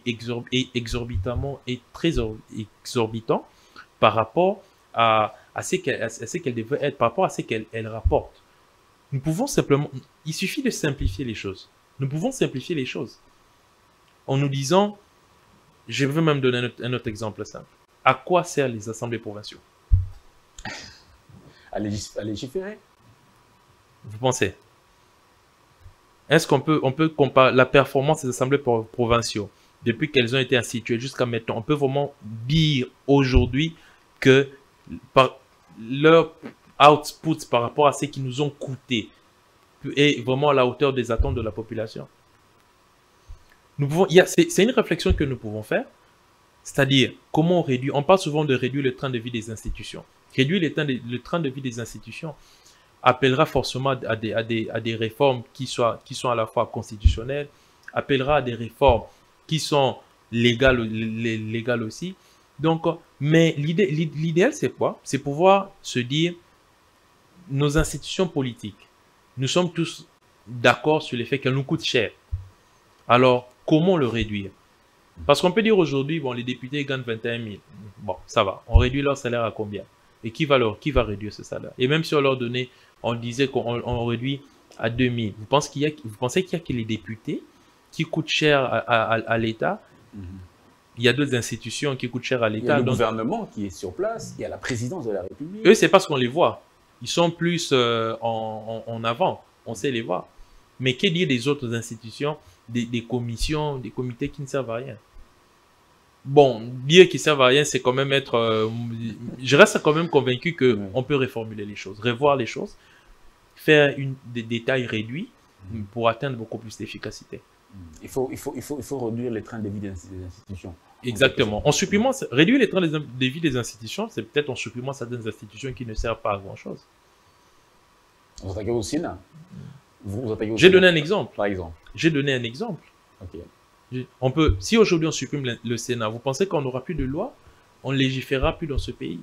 très exorbitant par rapport à ce qu'elle devrait être, par rapport à ce qu'elle rapporte. Nous pouvons simplement, il suffit de simplifier les choses. Nous pouvons simplifier les choses en nous disant, je veux même donner un autre exemple simple. À quoi servent les assemblées provinciales? À légiférer. Vous pensez? Est-ce qu'on peut comparer la performance des assemblées provinciales depuis qu'elles ont été instituées jusqu'à maintenant? On peut vraiment dire aujourd'hui que par leur output par rapport à ce qui nous ont coûté est vraiment à la hauteur des attentes de la population? C'est une réflexion que nous pouvons faire, c'est-à-dire comment on réduit. On parle souvent de réduire le train de vie des institutions. Réduire le train de vie des institutions appellera forcément à des réformes qui sont à la fois constitutionnelles, appellera à des réformes qui sont légales aussi. Donc, mais l'idéal, c'est quoi? C'est pouvoir se dire, nos institutions politiques, nous sommes tous d'accord sur le fait qu'elles nous coûtent cher. Alors, comment le réduire? Parce qu'on peut dire aujourd'hui, bon, les députés gagnent 21 000. Bon, ça va. On réduit leur salaire à combien? Et qui va réduire ce salaire? Et même si on leur donnait, on disait qu'on réduit à 2 000. Vous pensez qu'il y a que les députés qui coûtent cher à l'État? Il y a d'autres institutions qui coûtent cher à l'État. Il y a le gouvernement qui est sur place, il y a la présidence de la République. Eux, c'est parce qu'on les voit. Ils sont plus en avant. On sait les voir. Mais que dire des autres institutions, des commissions, des comités qui ne servent à rien? Bon, dire qu'ils servent à rien, c'est quand même être... je reste quand même convaincu qu'on peut reformuler les choses, revoir les choses, faire des tailles réduites pour atteindre beaucoup plus d'efficacité. Il faut réduire les trains de vie des institutions. Exactement. Réduire les trains de vie des institutions, c'est peut-être en supprimant certaines institutions qui ne servent pas à grand-chose. Vous attaquez au Sénat. J'ai donné un exemple. Par exemple. J'ai donné un exemple. Ok. Si aujourd'hui on supprime le Sénat, vous pensez qu'on n'aura plus de loi? On ne légiférera plus dans ce pays.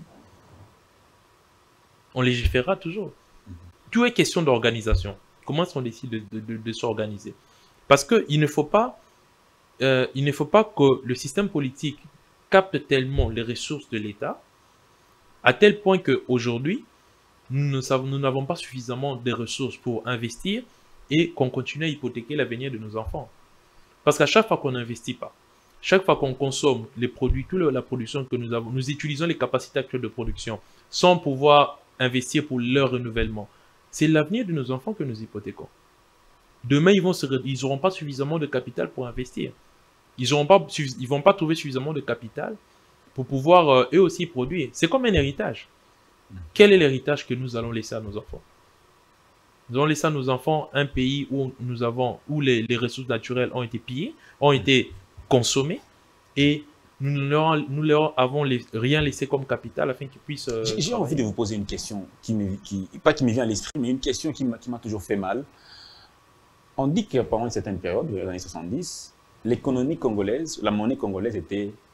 On légiférera toujours. Tout est question d'organisation. Comment est-ce qu'on décide de s'organiser? Parce qu'il ne faut pas que le système politique capte tellement les ressources de l'État, à tel point qu'aujourd'hui, nous n'avons pas suffisamment de ressources pour investir et qu'on continue à hypothéquer l'avenir de nos enfants. Parce qu'à chaque fois qu'on n'investit pas, chaque fois qu'on consomme les produits, toute la production que nous avons, nous utilisons les capacités actuelles de production sans pouvoir investir pour leur renouvellement. C'est l'avenir de nos enfants que nous hypothéquons. Demain, ils n'auront pas suffisamment de capital pour investir. Ils ne vont pas trouver suffisamment de capital pour pouvoir eux aussi produire. C'est comme un héritage. Quel est l'héritage que nous allons laisser à nos enfants? Nous allons laisser à nos enfants un pays où les ressources naturelles ont été pillées, ont été consommées, et nous ne leur avons rien laissé comme capital afin qu'ils puissent... J'ai envie de vous poser une question, pas qui me vient à l'esprit, mais une question qui m'a toujours fait mal. On dit que pendant une certaine période, dans les années 70, l'économie congolaise, la monnaie congolaise était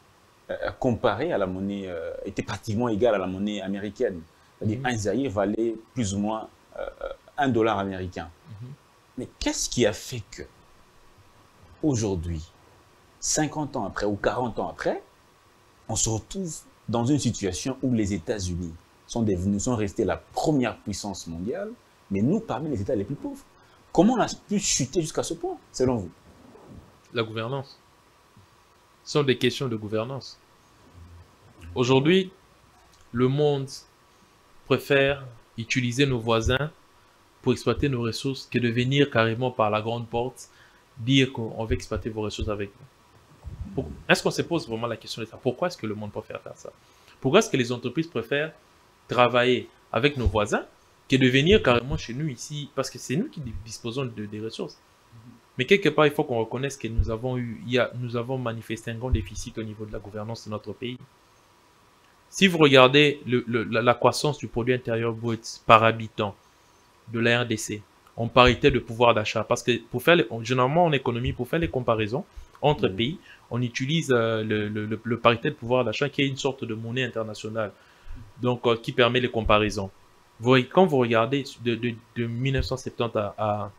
comparé à la monnaie, était pratiquement égal à la monnaie américaine. C'est-à-dire un zaïre valait plus ou moins $1 américain. Mais qu'est-ce qui a fait que, aujourd'hui, 50 ans après ou 40 ans après, on se retrouve dans une situation où les États-Unis sont restés la première puissance mondiale, mais nous, parmi les États les plus pauvres? Comment on a pu chuter jusqu'à ce point, selon vous? La gouvernance. Ce sont des questions de gouvernance. Aujourd'hui, le monde préfère utiliser nos voisins pour exploiter nos ressources que de venir carrément par la grande porte dire qu'on veut exploiter vos ressources avec nous. Est-ce qu'on se pose vraiment la question de ça? Pourquoi est-ce que le monde préfère faire ça? Pourquoi est-ce que les entreprises préfèrent travailler avec nos voisins que de venir carrément chez nous ici? Parce que c'est nous qui disposons des ressources. Mais quelque part, il faut qu'on reconnaisse que nous avons manifesté un grand déficit au niveau de la gouvernance de notre pays. Si vous regardez la croissance du produit intérieur brut par habitant de la RDC, en parité de pouvoir d'achat, parce que généralement en économie, pour faire les comparaisons entre pays, on utilise le parité de pouvoir d'achat qui est une sorte de monnaie internationale, donc qui permet les comparaisons. Quand vous regardez de 1970 à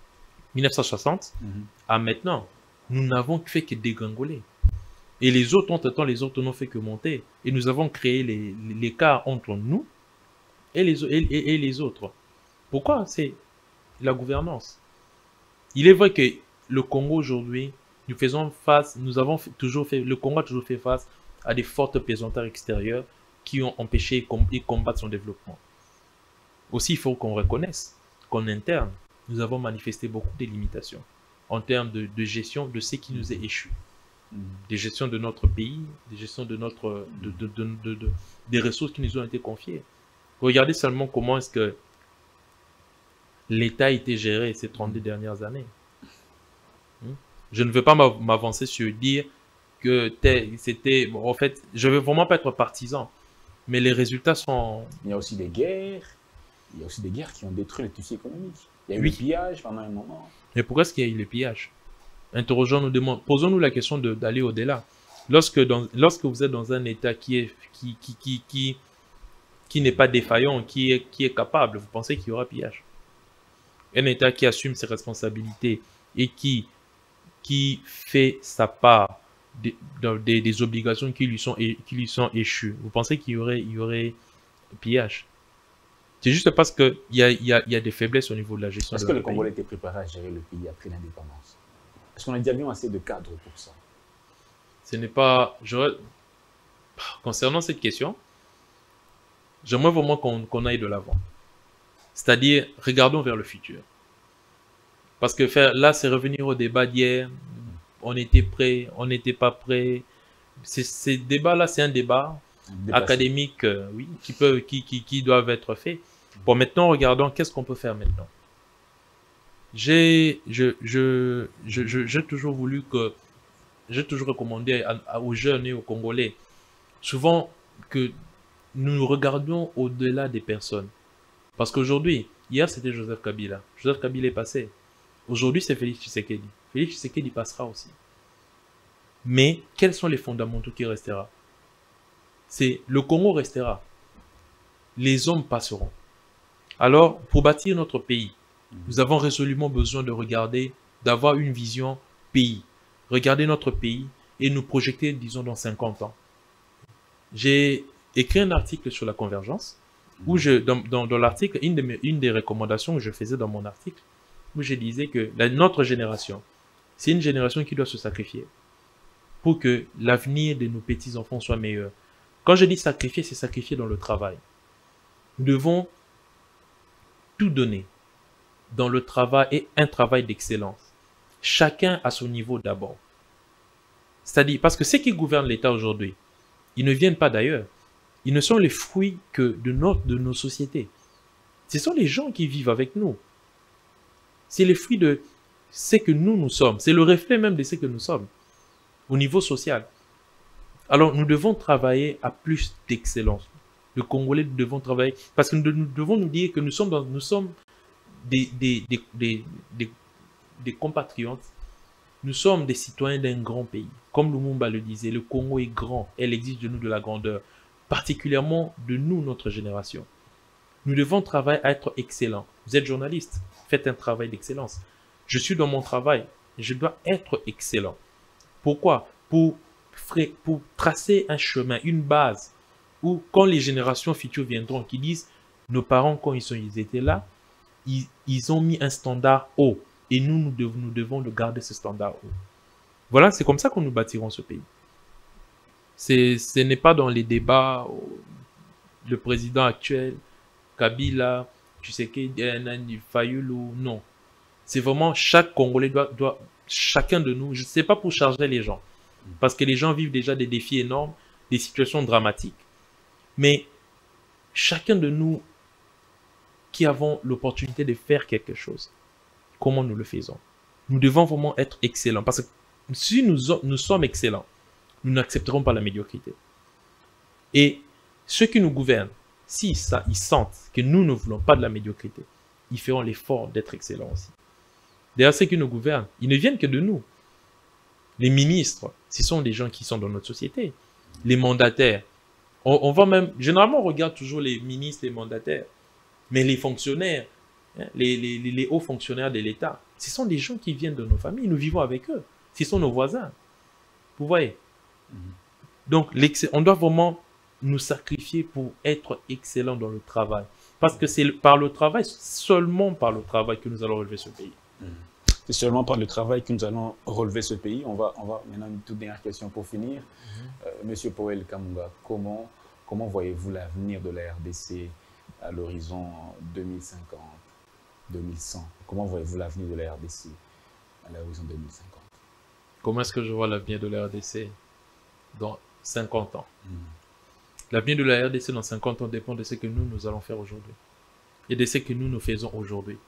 1960 à maintenant, nous n'avons fait que dégringoler. Et les autres, entre-temps, les autres n'ont fait que monter. Et nous avons créé l'écart entre nous et les autres. Pourquoi? C'est la gouvernance. Il est vrai que le Congo aujourd'hui, le Congo a toujours fait face à des fortes pesanteurs extérieures qui ont empêché et combattre son développement. Aussi, il faut qu'on reconnaisse qu'en interne, nous avons manifesté beaucoup de limitations en termes de gestion de ce qui nous est échu. Des gestions de notre pays, des gestions de des ressources qui nous ont été confiées. Regardez seulement comment est-ce que l'État a été géré ces 32 dernières années. Je ne veux pas m'avancer sur dire que c'était... Bon, en fait, je ne veux vraiment pas être partisan, mais les résultats sont... Il y a aussi des guerres. Il y a aussi des guerres qui ont détruit le tissu économique. Il y a eu le pillage pendant un moment. Mais pourquoi est-ce qu'il y a eu le pillage? Interrogeons-nous, posons-nous la question d'aller au-delà. Lorsque vous êtes dans un État qui n'est pas défaillant, qui est capable, vous pensez qu'il y aura pillage? Un État qui assume ses responsabilités et qui fait sa part des obligations qui lui sont échues, vous pensez qu'il y aurait pillage? C'est juste parce qu'il y a des faiblesses au niveau de la gestion. Est-ce que le Congolais était préparé à gérer le pays après l'indépendance? Est-ce qu'on a déjà vu assez de cadres pour ça? Ce n'est pas... Concernant cette question, j'aimerais vraiment qu'on aille de l'avant. C'est-à-dire, regardons vers le futur. Parce que là, c'est revenir au débat d'hier. On était prêt, on n'était pas prêt. Ces débats-là, c'est un débat académique, oui, qui doivent être faits. Bon, maintenant, regardons qu'est-ce qu'on peut faire maintenant. J'ai toujours recommandé aux jeunes et aux Congolais, souvent, que nous regardions au-delà des personnes. Parce qu'aujourd'hui, hier c'était Joseph Kabila. Joseph Kabila est passé. Aujourd'hui c'est Félix Tshisekedi. Félix Tshisekedi passera aussi. Mais quels sont les fondamentaux qui restera? C'est le Congo restera. Les hommes passeront. Alors, pour bâtir notre pays, nous avons résolument besoin de regarder, d'avoir une vision pays. Regarder notre pays et nous projeter, disons, dans 50 ans. J'ai écrit un article sur la convergence, où dans l'article, une des recommandations que je faisais dans mon article, où je disais que notre génération, c'est une génération qui doit se sacrifier pour que l'avenir de nos petits-enfants soit meilleur. Quand je dis sacrifier, c'est sacrifier dans le travail. Nous devons tout donner dans le travail et un travail d'excellence. Chacun à son niveau d'abord. C'est-à-dire, parce que ceux qui gouvernent l'État aujourd'hui, ils ne viennent pas d'ailleurs. Ils ne sont les fruits que de nos sociétés. Ce sont les gens qui vivent avec nous. C'est les fruits de ce que nous sommes. C'est le reflet même de ce que nous sommes au niveau social. Alors, nous devons travailler à plus d'excellence. Les Congolais, nous devons travailler parce que nous devons nous dire que nous sommes des compatriotes. nous sommes des citoyens d'un grand pays. Comme Lumumba le disait, le Congo est grand. Elle exige de nous de la grandeur, particulièrement de nous, notre génération. Nous devons travailler à être excellents. Vous êtes journaliste, faites un travail d'excellence. Je suis dans mon travail, je dois être excellent. Pourquoi? Pour tracer un chemin, une base, où quand les générations futures viendront, qui disent, nos parents, quand ils étaient là, ils ont mis un standard haut. Et nous devons le garder, ce standard haut. Voilà, c'est comme ça que nous bâtirons ce pays. Ce n'est pas dans les débats, le président actuel, Kabila, Tshisekedi, Fayulu, non. C'est vraiment chaque Congolais chacun de nous, je ne sais pas pour charger les gens, parce que les gens vivent déjà des défis énormes, des situations dramatiques. Mais chacun de nous qui avons l'opportunité de faire quelque chose, comment nous le faisons? Nous devons vraiment être excellents, parce que si nous sommes excellents, nous n'accepterons pas la médiocrité. Et ceux qui nous gouvernent, si ça, ils sentent que nous ne voulons pas de la médiocrité, ils feront l'effort d'être excellents aussi. D'ailleurs, ceux qui nous gouvernent, ils ne viennent que de nous. Les ministres, ce sont des gens qui sont dans notre société. Les mandataires, on va même, généralement on regarde toujours les ministres, les mandataires, mais les fonctionnaires, hein, les hauts fonctionnaires de l'État, ce sont des gens qui viennent de nos familles, nous vivons avec eux. Ce sont nos voisins. Vous voyez? Donc, on doit vraiment nous sacrifier pour être excellents dans le travail. Parce que c'est par le travail, seulement par le travail que nous allons relever ce pays. C'est seulement par le travail que nous allons relever ce pays. On va maintenant une toute dernière question pour finir. Monsieur Powell Kamunga, comment voyez-vous l'avenir de la RDC à l'horizon 2050, 2100? Comment voyez-vous l'avenir de la RDC à l'horizon 2050? Comment est-ce que je vois l'avenir de la RDC dans 50 ans? L'avenir de la RDC dans 50 ans dépend de ce que nous allons faire aujourd'hui et de ce que nous faisons aujourd'hui.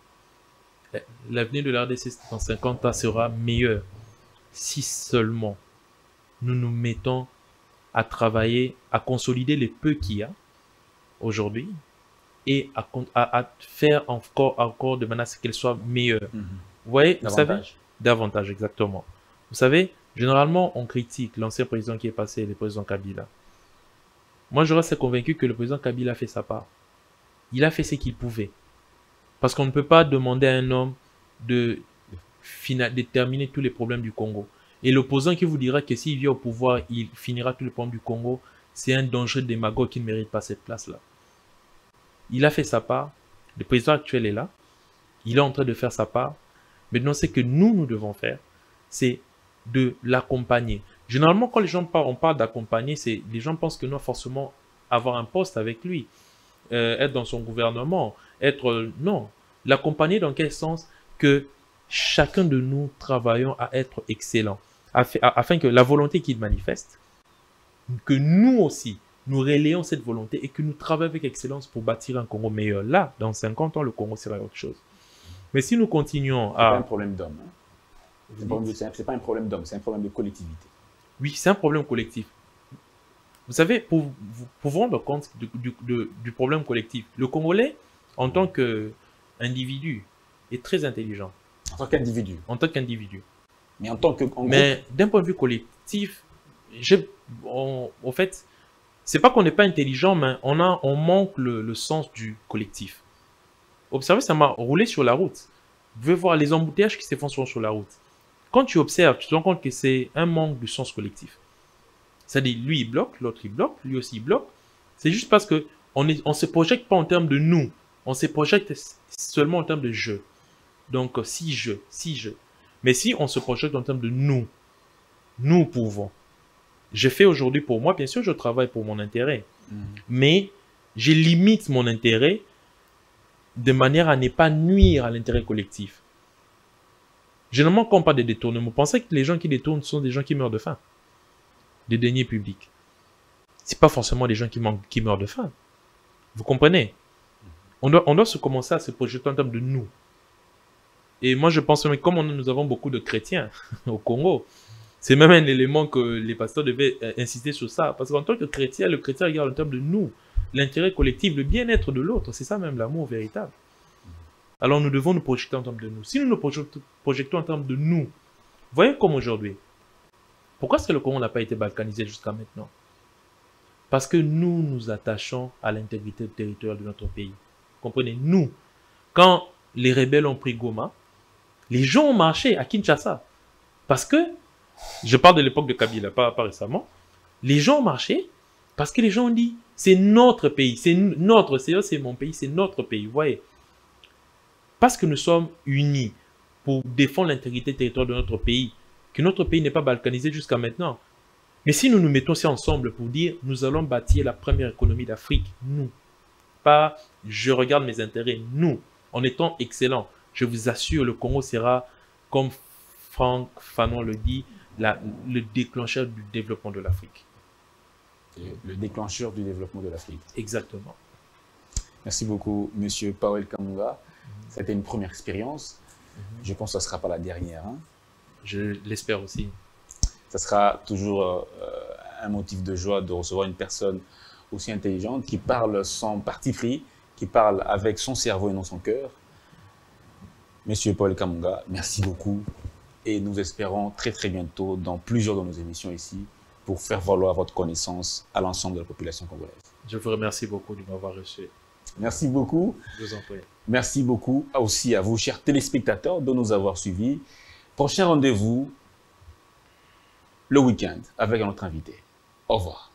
L'avenir de la RDC dans 50 ans sera meilleur si seulement nous nous mettons à travailler, à consolider les peu qu'il y a aujourd'hui et à faire encore de manière à ce qu'elle soit meilleure. Vous voyez, vous savez, davantage, exactement. Vous savez, généralement, on critique l'ancien président qui est passé, le président Kabila. Moi, je reste convaincu que le président Kabila a fait sa part. Il a fait ce qu'il pouvait. Parce qu'on ne peut pas demander à un homme de terminer tous les problèmes du Congo. Et l'opposant qui vous dira que s'il vient au pouvoir, il finira tous les problèmes du Congo, c'est un dangereux démagogue qui ne mérite pas cette place-là. Il a fait sa part. Le président actuel est là. Il est en train de faire sa part. Maintenant, ce que nous devons faire, c'est de l'accompagner. Généralement, quand les gens on parle d'accompagner, les gens pensent que nous, forcément, avoir un poste avec lui, être dans son gouvernement, non. L'accompagner dans quel sens? Que chacun de nous travaillons à être excellent, afin que la volonté qu'il manifeste, que nous aussi, nous relayons cette volonté et que nous travaillons avec excellence pour bâtir un Congo meilleur. Là, dans 50 ans, le Congo sera autre chose. Mais si nous continuons à... C'est pas un problème d'homme. Hein? C'est pas un problème d'homme, c'est un problème de collectivité. Oui, c'est un problème collectif. Vous savez, pour vous rendre compte du problème collectif, le Congolais, en tant qu'individu, est très intelligent. En tant qu'individu. En tant qu'individu. Mais en tant que... Mais d'un point de vue collectif, en fait, c'est pas qu'on n'est pas intelligent, mais on manque le sens du collectif. Observez, ça m'a roulé sur la route. Vous pouvez voir les embouteillages qui se font sur la route. Quand tu observes, tu te rends compte que c'est un manque de sens collectif. C'est-à-dire, lui, il bloque, l'autre, il bloque, lui aussi, il bloque. C'est juste parce qu'on ne se projette pas en termes de nous. On se projette seulement en termes de je. Donc, si je. Mais si on se projette en termes de nous pouvons. Je fais aujourd'hui pour moi, bien sûr, je travaille pour mon intérêt. Mais je limite mon intérêt de manière à ne pas nuire à l'intérêt collectif. Généralement, quand on parle de détournement, vous pensez que les gens qui détournent sont des gens qui meurent de faim. Des deniers publics. Ce n'est pas forcément des gens qui meurent de faim. Vous comprenez? On doit se commencer à se projeter en termes de nous. Et moi, je pense que comme nous avons beaucoup de chrétiens au Congo, c'est même un élément que les pasteurs devaient insister sur ça. Parce qu'en tant que chrétien, le chrétien regarde en termes de nous. L'intérêt collectif, le bien-être de l'autre. C'est ça même l'amour véritable. Alors nous devons nous projeter en termes de nous. Si nous nous projetons en termes de nous, Voyez comme aujourd'hui. Pourquoi est-ce que le Congo n'a pas été balkanisé jusqu'à maintenant? Parce que nous nous attachons à l'intégrité territoriale de notre pays. Comprenez, nous, quand les rebelles ont pris Goma, les gens ont marché à Kinshasa. Parce que, je parle de l'époque de Kabila, pas récemment, les gens ont marché parce que les gens ont dit, c'est notre pays, c'est mon pays, c'est notre pays, vous voyez. Parce que nous sommes unis pour défendre l'intégrité territoriale de notre pays, que notre pays n'est pas balkanisé jusqu'à maintenant. Mais si nous nous mettons aussi ensemble pour dire, nous allons bâtir la première économie d'Afrique, nous, pas je regarde mes intérêts, nous, en étant excellents, je vous assure, le Congo sera, comme Franck Fanon le dit, le déclencheur du développement de l'Afrique. Le déclencheur du développement de l'Afrique. Exactement. Merci beaucoup, Monsieur Powell Kamunga. Ça a été une première expérience. Je pense que ce ne sera pas la dernière. Hein. Je l'espère aussi. Ça sera toujours un motif de joie de recevoir une personne aussi intelligente qui parle sans parti pris, qui parle avec son cerveau et non son cœur. Monsieur Powell Kamunga, merci beaucoup. Et nous espérons très très bientôt dans plusieurs de nos émissions ici pour faire valoir votre connaissance à l'ensemble de la population congolaise. Je vous remercie beaucoup de m'avoir reçu. Merci beaucoup. Je vous en prie. Merci beaucoup aussi à vous, chers téléspectateurs, de nous avoir suivis. Prochain rendez-vous le week-end avec un autre invité. Au revoir.